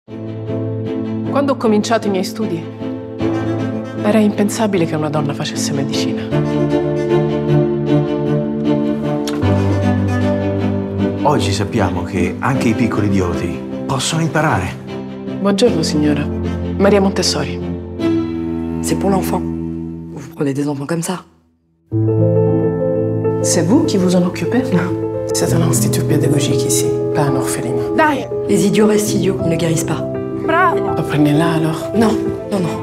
Quando ho cominciato i miei studi, era impensabile che una donna facesse medicina. Oggi sappiamo che anche i piccoli idioti possono imparare. Buongiorno, signora. Maria Montessori. C'est pour l'enfant. Vous prenez des enfants comme ça. C'est vous qui vous en occupez? Non. C'est un institut pédagogique ici, pas un orphelinat. Dai! Les idiots restent idiots, ils ne guérissent pas. Bravo! Lo prendi là, allora? Non, non, non.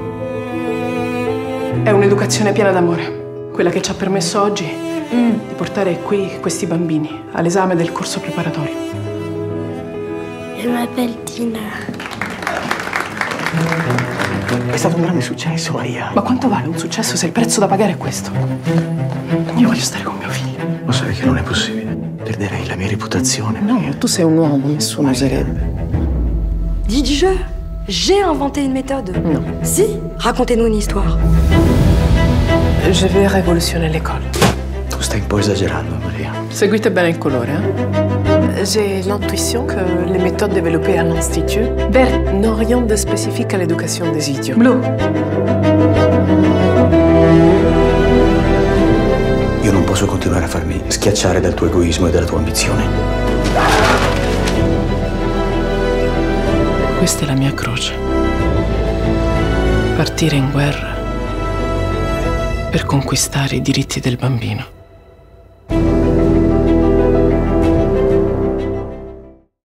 È un'educazione piena d'amore. Quella che ci ha permesso oggi di portare qui questi bambini all'esame del corso preparatorio. Je m'appelle Tina. È stato un grande successo, Maria. Ma quanto vale un successo se il prezzo da pagare è questo? Io voglio stare con mio figlio. Lo sai che non è possibile. Perderei la mia reputazione. No, tu sei un uomo, nessuno oserebbe. Dites je, j'ai inventé une méthode. Non. Si, racontez-nous une histoire. Je vais révolutionner l'école. Tu stai un po' esagerando, Maria. Seguite bene il colore, J'ai l'intuition que les méthodes développées à l'Institut vert n'ont rien de spécifique à l'éducation des idiots. Blu. Io non posso continuare a farmi schiacciare dal tuo egoismo e dalla tua ambizione. Questa è la mia croce. Partire in guerra per conquistare i diritti del bambino.